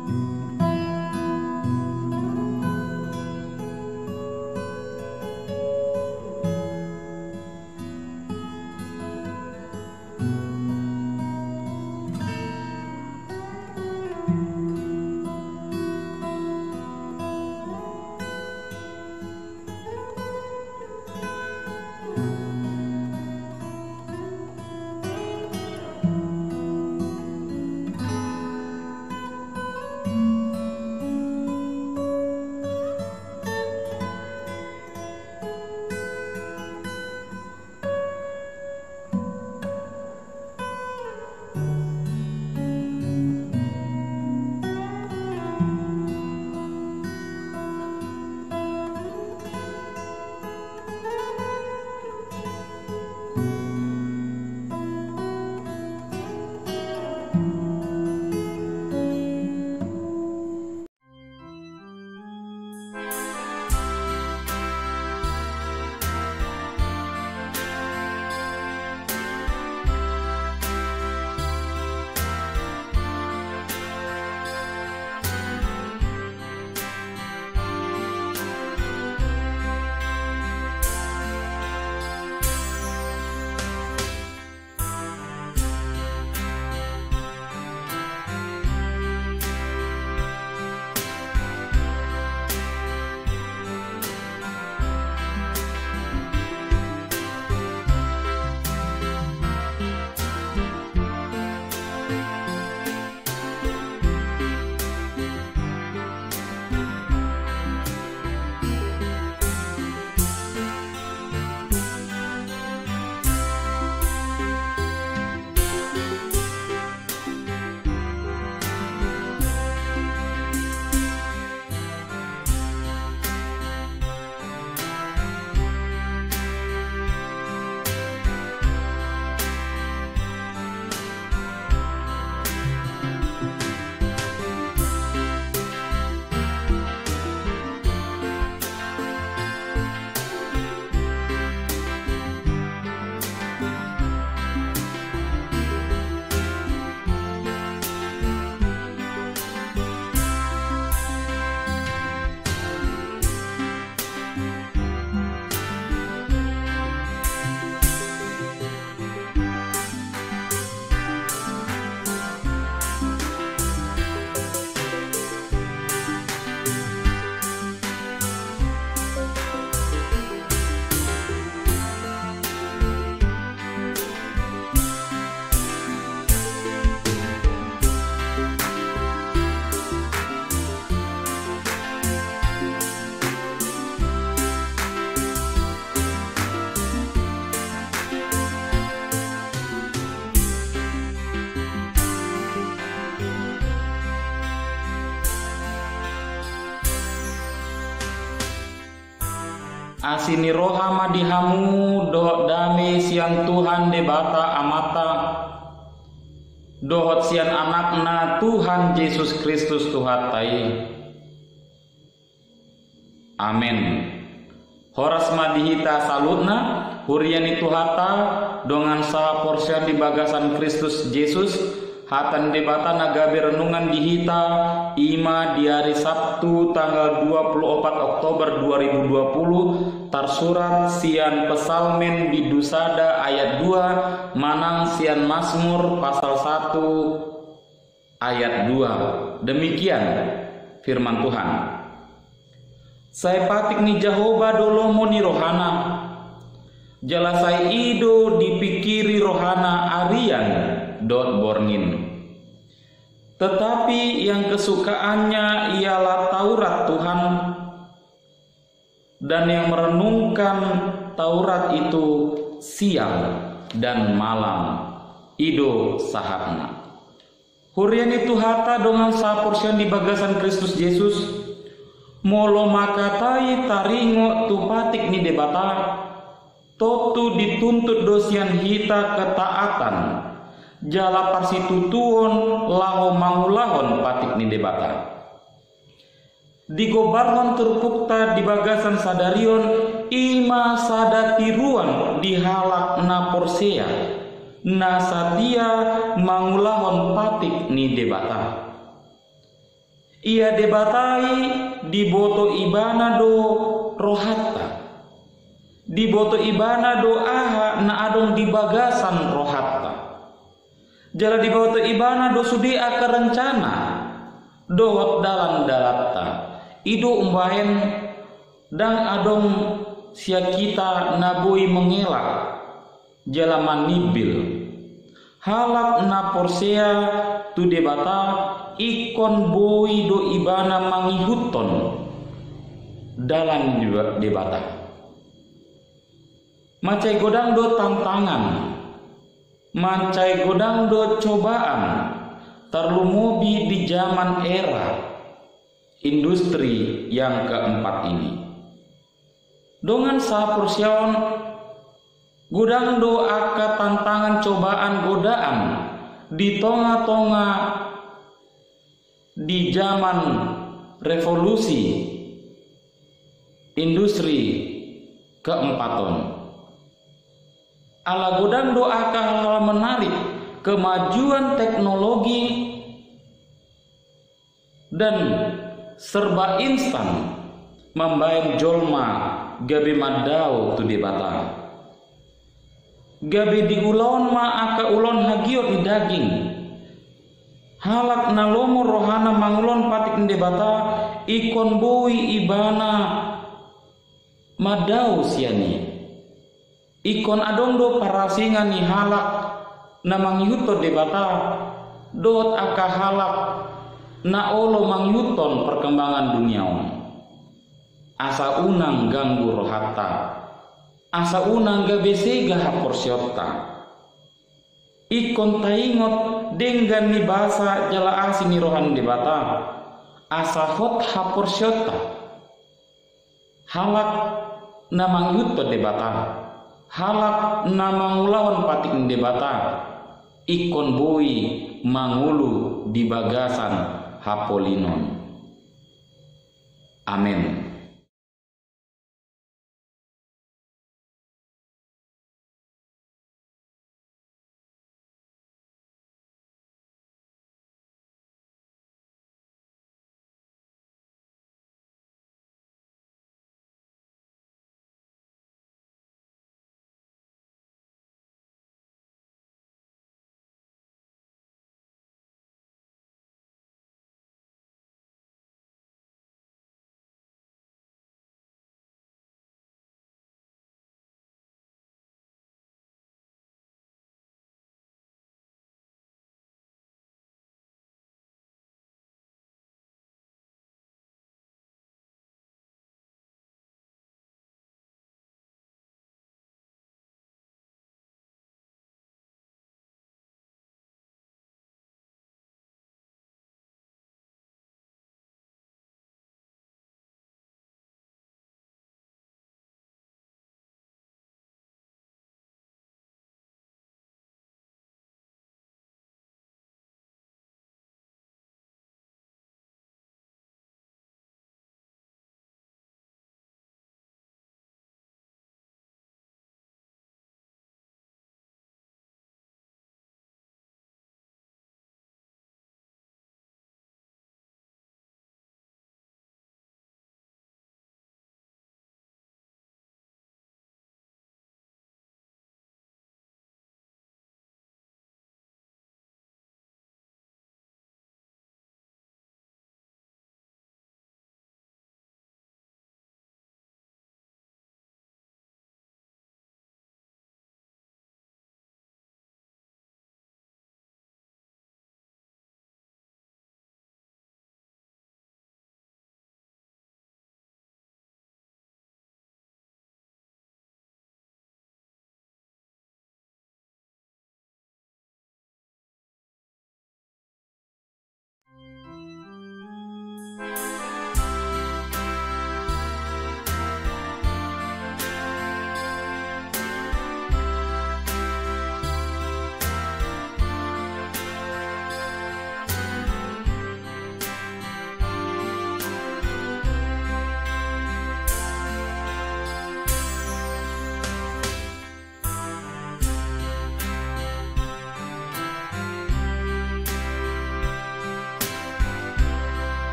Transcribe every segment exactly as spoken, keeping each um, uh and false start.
Asini roha madihamu dohot dame sian Tuhan debata amata dohot sian anakna Tuhan Yesus Kristus Tuhatai. Amin. Horas madihita salutna huriani Tuhata dongan saha porsian di bagasan Kristus Yesus hatan debata nagabe renungan dihita ima di hari Sabtu tanggal dua puluh empat Oktober dua ribu dua puluh tarsurat sian pesalmen di Dusada ayat dua manang sian Mazmur pasal satu ayat dua. Demikian firman Tuhan. Saya patik ni Jehovah dolomo ni rohana jalasai ido dipikiri rohana arian dot borngin. Tetapi yang kesukaannya ialah Taurat Tuhan, dan yang merenungkan Taurat itu siang dan malam ido sahatna. Huriani Tuhata dongan sapursian di bagasan Kristus Yesus molo makatai taringo tupatik ni debata totu dituntut dosian hita ketaatan jala parsitutuon laho mangulahon patik ni debata digobarhon terpukta di bagasan sadarion ima sadatiruan dihalak na porsea na satia mangulahon patik ni debata Ia debatai di boto ibana do rohatta. Di boto ibana do aha na adong di bagasan rohatta. Jala di boto ibana do sudi aka rencana dohot dalan dalatta. Ido umbahen dang adong sia kita naboi mengelak jala manibil. Halak na porsea tu debata ikon boi do ibana mangihuton dalan debata. Macai godang do tantangan, macai godang do cobaan, terlumobi di zaman era industri yang keempat ini. Dengan saporsion godang do aka tantangan cobaan godaan di tonga-tonga di zaman revolusi industri keempaton. Ala godang do aka hal menarik kemajuan teknologi dan serba instan membaik jolma gabe madau tu debata. Gabe di ulon ma aka ulon hagiot di daging. Halak nalomo rohana mangulon patik debata ikon boi ibana madau siani. Ikon adong do parasingan ni halak na mangyuto debata dot aka halak na olo mangyuton perkembangan duniaon. Asa unang ganggu rohatta, asa unang gabesega haporsyota. Ikon taingot denggan ni basa jala asin ni rohan debata, asa hot haporsyota. Halak na mangyuto debata. Halak na mangulawan patik debata ikon boi mangulu di bagasan hapolinon. Amin.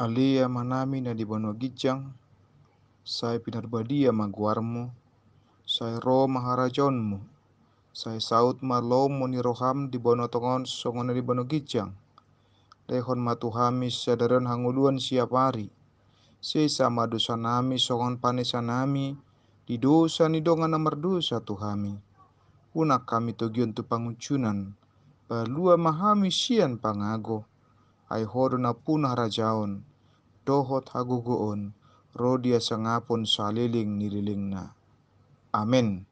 Alia manami na di bono gijang, sai pinarbadia maguarmu, sai ro maharajonmu, sai saut malomo ni roham di bono tongon songona di bono gijang. Lehon matuhami sadaran hanguluan siap hari, sesa madosa nami songon panesa nami, di dosa ni dongan namar dosa tuhami. Unak kami togion tu panguncunan, balua mahami sian pangago, ai hodo na punah rajaon, dohot hagugoon, rodia sangapon saliling nililingna. Amin.